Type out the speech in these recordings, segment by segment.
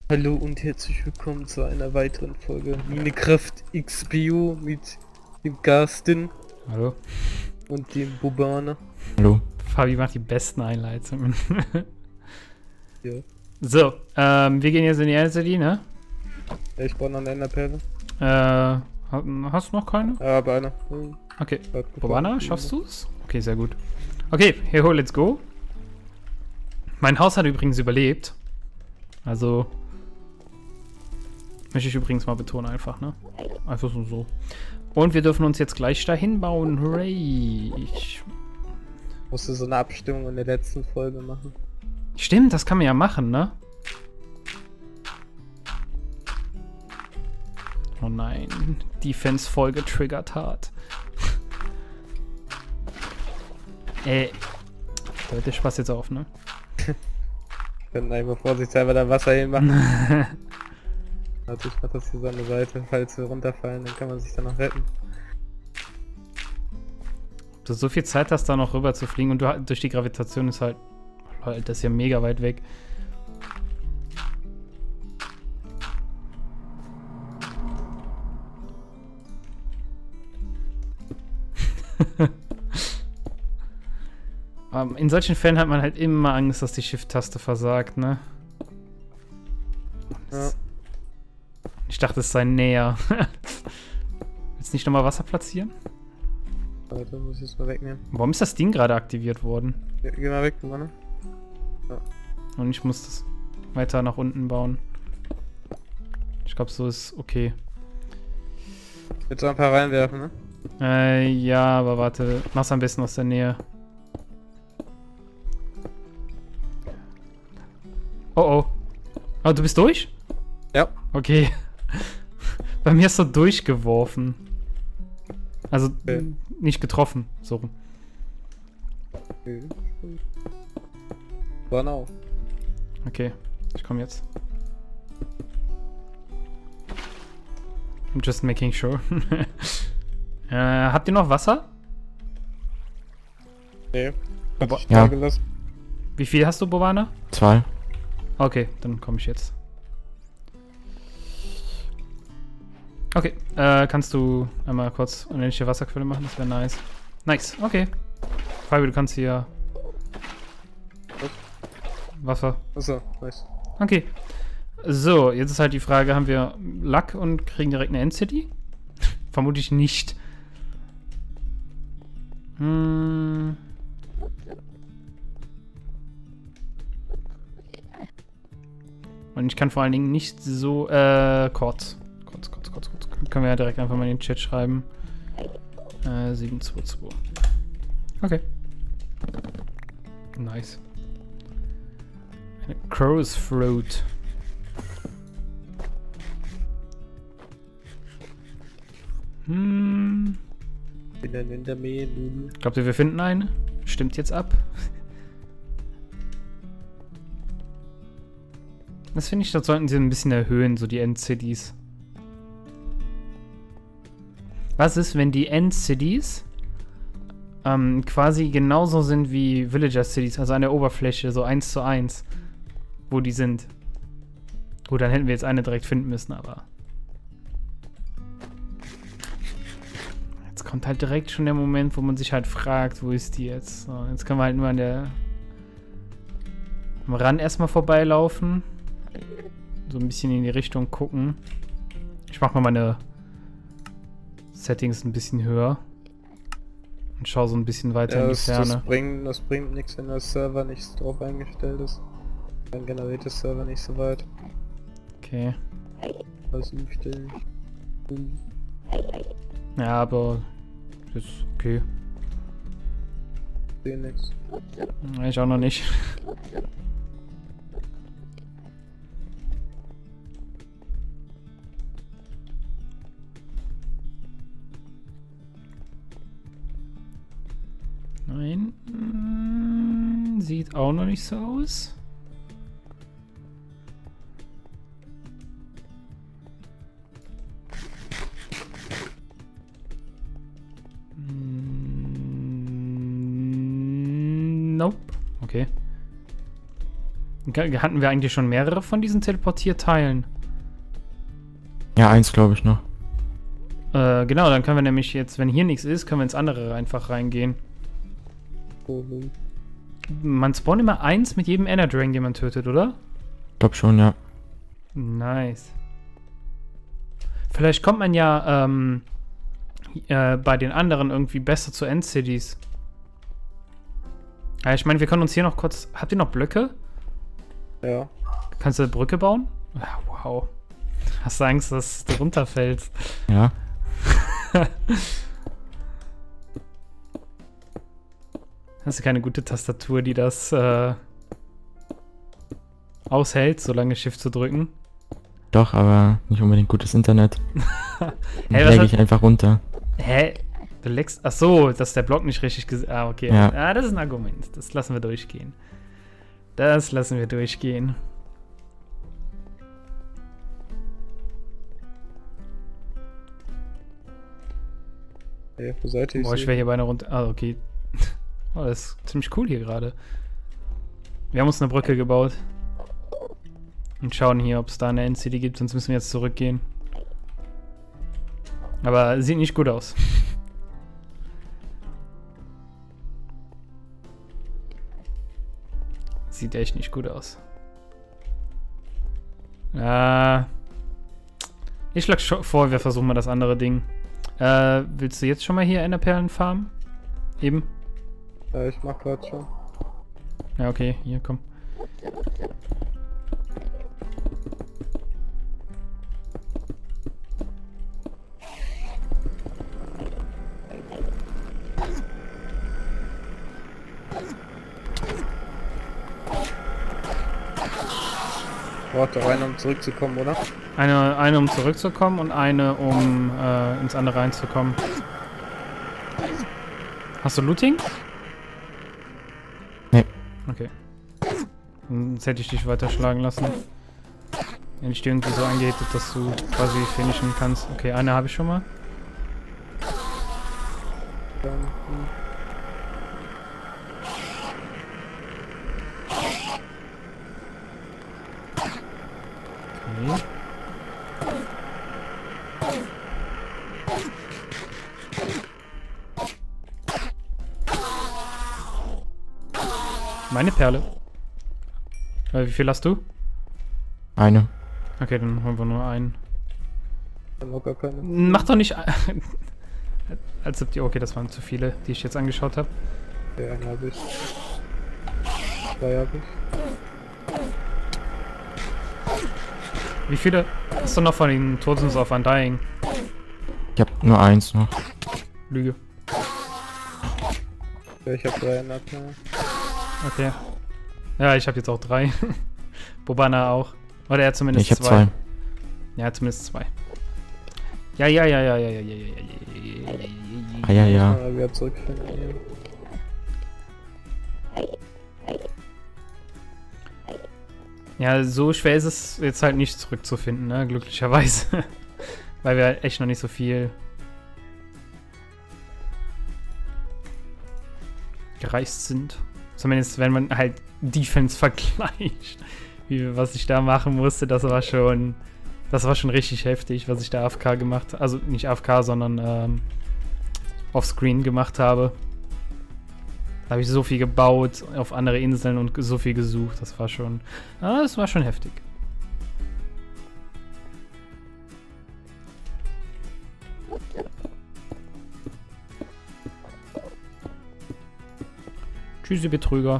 Hallo und herzlich willkommen zu einer weiteren Folge Minecraft XPO mit dem Carsten Hallo. und dem Bobana. Hallo. Fabi macht die besten Einleitungen. Ja. So, wir gehen jetzt in die City, ne? Ja, ich brauche noch eine Enderperle. Hast du noch keine? Ja, aber einer. Okay. Bobana, schaffst du es? Okay, sehr gut. Okay, hey ho, let's go. Mein Haus hat übrigens überlebt. Also, möchte ich übrigens mal betonen einfach, ne? Einfach so. Und wir dürfen uns jetzt gleich dahin bauen. Hooray. Ich Musste so eine Abstimmung in der letzten Folge machen. Stimmt, das kann man ja machen, ne? Oh nein, Defense voll getriggert hat. Hört der Spaß jetzt auf, ne? Können einfach vorsichtshalber da Wasser hinmachen. Also ich mach das hier so an der Seite. Falls wir runterfallen, dann kann man sich dann noch retten. Ob du so viel Zeit hast, da noch rüber zu fliegen und du durch die Gravitation ist halt... Lol, das ist ja mega weit weg. In solchen Fällen hat man halt immer Angst, dass die Shift-Taste versagt, ne? Ja. Ich dachte, es sei näher. Willst du nicht nochmal Wasser platzieren? Warte, muss ich jetzt mal wegnehmen. Warum ist das Ding gerade aktiviert worden? Geh mal weg, Mann. Ja. Und ich muss das weiter nach unten bauen. Ich glaube, so ist okay. Willst du ein paar reinwerfen, ne? Ja, aber warte. Mach's am besten aus der Nähe. Oh oh. Oh, du bist durch? Ja. Okay. Bei mir ist er durchgeworfen. Also Okay. nicht getroffen. So rum. Okay. Genau. Okay, ich komme jetzt. I'm just making sure. Habt ihr noch Wasser? Nee. Hat Boba- sich Ja. da gelassen. Wie viel hast du, Bovana? 2. Okay, dann komme ich jetzt. Okay, kannst du einmal kurz unendliche Wasserquelle machen? Das wäre nice. Nice, okay. Fabi, du kannst hier Wasser. Achso, nice. Okay. So, jetzt ist halt die Frage, haben wir Luck und kriegen direkt eine End-City? Vermutlich nicht. Und ich kann vor allen Dingen nicht so, kurz. Können wir ja direkt einfach mal in den Chat schreiben. 722. Okay. Nice. Eine Crow's Throat. Bin dann in der Mähe, Lulu. Glaubt ihr, wir finden eine? Stimmt jetzt ab. Das finde ich, das sollten sie ein bisschen erhöhen, so die End-Cities. Was ist, wenn die End-Cities quasi genauso sind wie Villager-Cities, also an der Oberfläche, so 1:1, wo die sind? Gut, dann hätten wir jetzt eine direkt finden müssen, aber... Jetzt kommt halt direkt schon der Moment, wo man sich halt fragt, wo ist die jetzt? So, jetzt können wir halt nur am Rand erstmal vorbeilaufen. So ein bisschen in die Richtung gucken. Ich mach mal meine Settings ein bisschen höher. Und schau so ein bisschen weiter in die Ferne. Das bringt nichts, wenn der Server nicht drauf eingestellt ist. Dann generiert der Server nicht so weit. Okay. Also umstellen. Ja, aber ist okay. Sehe nichts. Ich auch noch nicht. Nein. Sieht auch noch nicht so aus. Nope. Okay. Hatten wir eigentlich schon mehrere von diesen Teleportierteilen? Ja, eins glaube ich noch. Genau, dann können wir nämlich jetzt, wenn hier nichts ist, können wir ins andere einfach reingehen. Mhm. Man spawnt immer eins mit jedem Ender Dragon, den man tötet, oder? Glaub schon, ja. Nice. Vielleicht kommt man ja bei den anderen irgendwie besser zu End-Cities. Ja, ich meine, wir können uns hier noch kurz... Habt ihr noch Blöcke? Ja. Kannst du eine Brücke bauen? Ja, wow. Hast du Angst, dass du runterfällst? Ja. Hast du keine gute Tastatur, die das aushält, so lange Shift zu drücken? Doch, aber nicht unbedingt gutes Internet. Hey, Lege ich einfach runter. Hä? Du leckst... Ach so, dass der Block nicht richtig... Ah, okay. Ja. Ah, das ist ein Argument. Das lassen wir durchgehen. Das lassen wir durchgehen. Hey, wo seid ihr? Boah, ich wäre hier beinahe runter... Ah, okay. Oh, das ist ziemlich cool hier gerade. Wir haben uns eine Brücke gebaut. Und schauen hier, ob es da eine End-City gibt, sonst müssen wir jetzt zurückgehen. Aber sieht nicht gut aus. Sieht echt nicht gut aus. Ich schlage schon vor, wir versuchen mal das andere Ding. Willst du jetzt schon mal hier Enderperlen farmen? Eben? Ja, ich mach grad schon. Ja, okay, hier, komm. Braucht doch eine, um zurückzukommen, oder? Eine um zurückzukommen und eine um ins andere reinzukommen. Hast du Looting? Nee. Okay. Sonst hätte ich dich weiterschlagen lassen. Wenn ich dir irgendwie so eingehittet, dass du quasi finishen kannst. Okay, eine habe ich schon mal. Dann, Okay. Meine Perle. Wie viel hast du? Eine. Okay, dann holen wir nur einen. dann noch gar keine. Mach doch nicht... Als ob die... Okay, das waren zu viele, die ich jetzt angeschaut habe. Ja, einen habe ich. Zwei habe ich. Wie viele hast du noch von den Totems of Undying? Ich habe nur eins noch. Lüge. Ja, ich habe 300. Ja. Okay. Ja, ich habe jetzt auch 3. Bobana auch. Oder er zumindest Ich habe 2. zwei. Ja, zumindest 2. Ja. Ja, ja. Wieder zurückfinden. Ja, so schwer ist es jetzt halt nicht zurückzufinden, ne? Glücklicherweise. Weil wir halt echt noch nicht so viel gereist sind. Zumindest wenn man halt Defense vergleicht. Was ich da machen musste, das war schon richtig heftig, was ich da AFK gemacht habe. Also nicht AFK, sondern offscreen gemacht habe. Da habe ich so viel gebaut auf andere Inseln und so viel gesucht. Das war schon heftig. Tschüssi, Betrüger.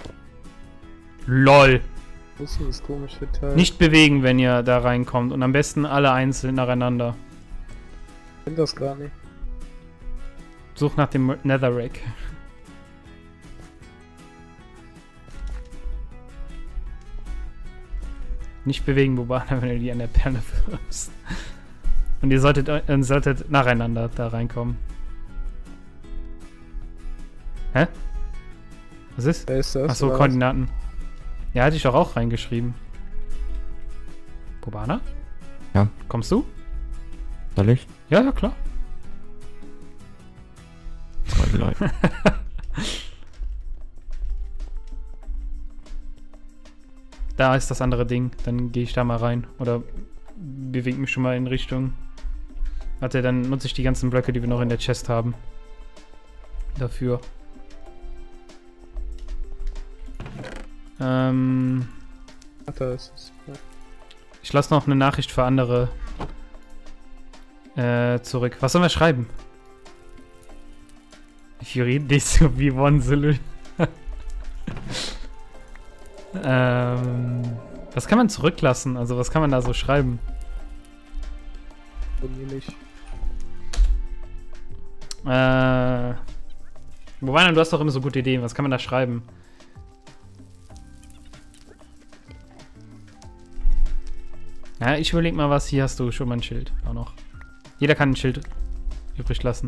LOL. Das ist das komische Teil. Nicht bewegen, wenn ihr da reinkommt. Und am besten alle einzeln nacheinander. Ich finde das gar nicht. Such nach dem Netherrack. Nicht bewegen, Bobana, wenn du die an der Perle wirfst. Und ihr solltet nacheinander da reinkommen. Hä? Was ist? Wer ist das? Achso, oder was? Koordinaten. Ja, hatte ich doch auch reingeschrieben. Bobana? Ja. Kommst du? Soll ich? Ja, ja, klar. Oh, Leute. da ist das andere Ding. Dann gehe ich da mal rein. Oder bewege mich schon mal in Richtung. Warte, dann nutze ich die ganzen Blöcke, die wir noch in der Chest haben. Dafür. Ach, da ist es. Ja. Ich lasse noch eine Nachricht für andere zurück. Was sollen wir schreiben? Ich rede nicht so wie Wonsel. Was kann man zurücklassen? Also was kann man da so schreiben? Bei mir nicht. Wobei, du hast doch immer so gute Ideen. Was kann man da schreiben? Ja, ich überleg mal was. Hier hast du schon mal ein Schild. Auch noch. Jeder kann ein Schild übrig lassen.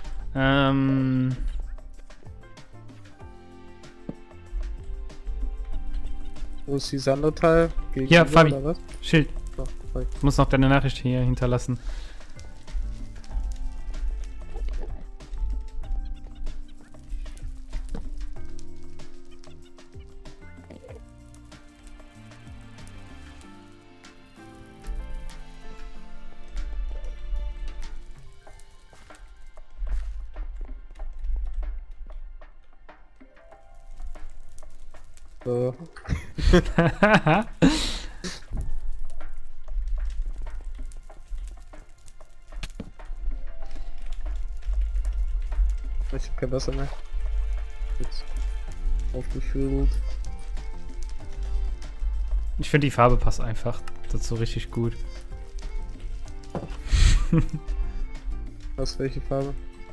Wo ist dieses andere Teil? Hier, Fabi. Oder was? Schild. So, Fabi. Du musst noch deine Nachricht hier hinterlassen. So. Ich hab kein Wasser mehr. Jetzt aufgefüllt. Ich finde die Farbe passt einfach dazu richtig gut. Was, welche Farbe?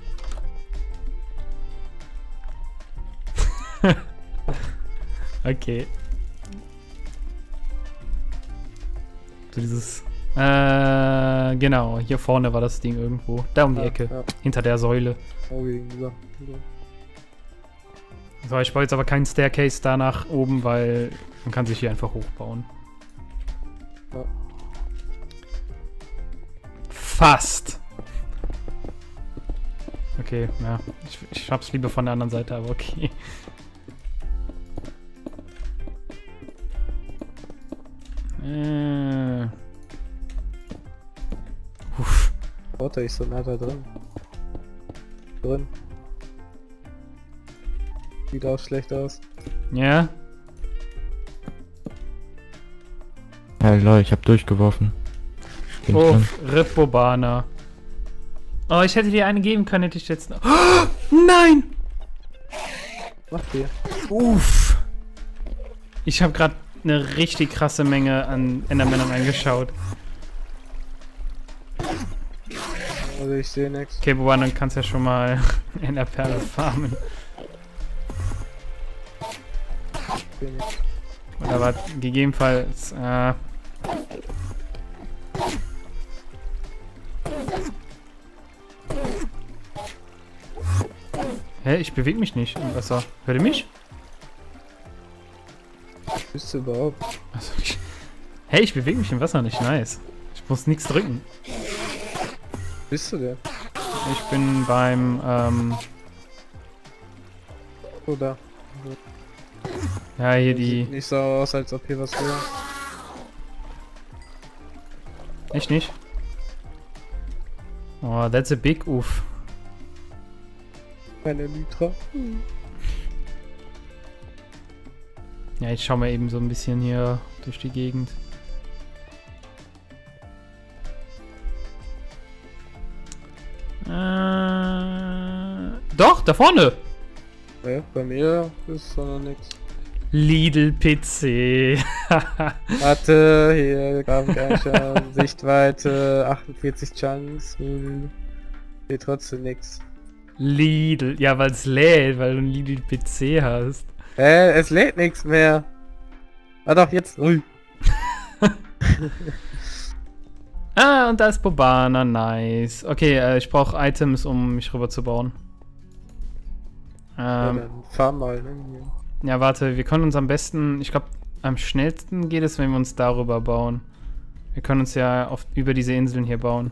Okay. So dieses... genau. Hier vorne war das Ding irgendwo. Da um die Ecke. Ja. Hinter der Säule. Oh, gegenüber. So, ich baue jetzt aber keinen Staircase da nach oben, weil man kann sich hier einfach hochbauen. Ja. Fast. Okay, ja. Ich hab's lieber von der anderen Seite, aber okay. Uff. Water ist so nah da drin. Sieht auch schlecht aus. Ja? Ja, Leute, ich hab durchgeworfen. Bin Oh, drin. Rippobana. Oh, ich hätte dir eine geben können, hätte ich jetzt noch... Oh, nein! Macht ihr. Uff. Ich habe gerade eine richtig krasse Menge an Endermännern angeschaut. Also ich sehe nichts. Okay, Boban, dann kannst du ja schon mal Enderperle farmen. Sehe nichts. Oder was? Gegebenenfalls, Hä? Ich bewege mich nicht im Wasser. Hört ihr mich? Bist du überhaupt? Also, hey, ich bewege mich im Wasser nicht. Nice. Ich muss nichts drücken. Bist du der? Ich bin beim, Oh, da. ja, hier Sieht die... nicht so aus, als ob hier was wäre. Echt nicht? Oh, that's a big oof. Keine Lytra. Ja, ich schau mal eben so ein bisschen hier durch die Gegend. Doch, da vorne! Ja, bei mir ist noch nichts. Lidl PC. Warte, hier, Grabenkercher, Sichtweite, 48 Chance. Hier trotzdem nichts. Lidl. Ja, weil es lädt, weil du einen Lidl PC hast. Es lädt nichts mehr. Ah doch, jetzt. Ui. Ah, und da ist Bobana, nice. Okay, ich brauche Items, um mich rüber zu bauen. Ja, dann fahr mal, ne? Hier. Ja, warte, wir können uns am besten, ich glaube, am schnellsten geht es, wenn wir uns darüber bauen. Wir können uns ja über diese Inseln hier bauen.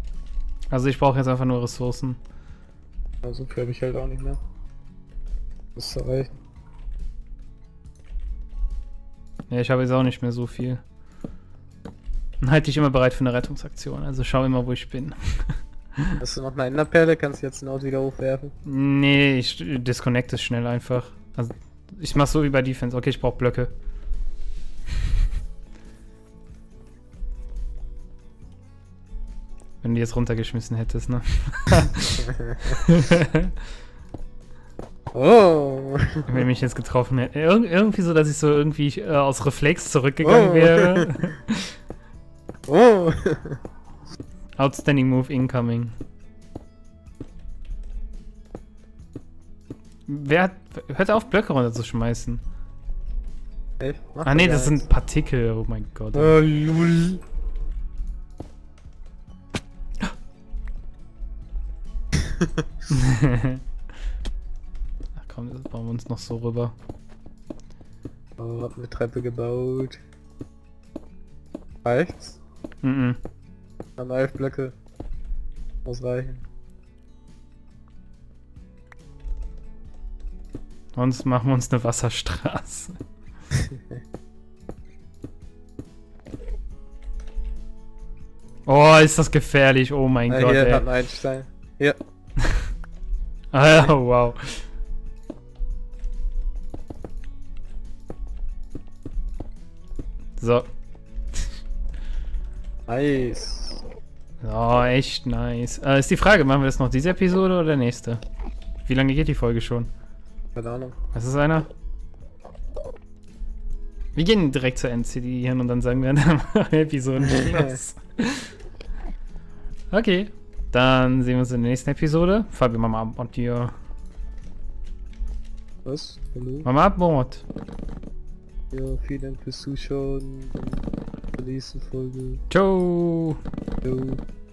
Also ich brauche jetzt einfach nur Ressourcen. Ja, so viel habe ich halt auch nicht mehr. Müsste reichen. Ja, ich habe jetzt auch nicht mehr so viel. Dann halte dich immer bereit für eine Rettungsaktion, also schau immer, wo ich bin. Hast du noch eine Enderperle? Kannst du jetzt ein Auto wieder hochwerfen? Nee, ich disconnect es schnell einfach. Also, ich mach so wie bei Defense. Okay, ich brauche Blöcke. Wenn du die jetzt runtergeschmissen hättest, ne? Oh! Wenn du mich jetzt getroffen hätte. Irgendwie so, dass ich so irgendwie aus Reflex zurückgegangen wäre. Oh! Outstanding Move incoming. Hört auf, Blöcke runterzuschmeißen. Echt? Mach Ah nee, gar das nichts. sind Partikel. Oh mein Gott. Oh, lul. Ach komm, das bauen wir uns noch so rüber. Oh, hab eine Treppe gebaut. Reicht's? Mhm. An 11 Blöcke. Muss reichen. Sonst machen wir uns eine Wasserstraße. Oh, ist das gefährlich. Oh mein Gott, Hier ey. hat ein Stein. Hier. Ah, wow. So. Nice. Oh, echt nice. Ist die Frage, machen wir das noch diese Episode oder nächste? Wie lange geht die Folge schon? Keine Ahnung. Was ist einer? Wir gehen direkt zur NCD hin und dann sagen wir dann Episodenschluss. Okay, dann sehen wir uns in der nächsten Episode. Fabi, Mama ab und dir. Was? Hallo? Mama ab und. Ja, vielen Dank fürs Zuschauen. In der nächsten Folge. Ciao. Ciao.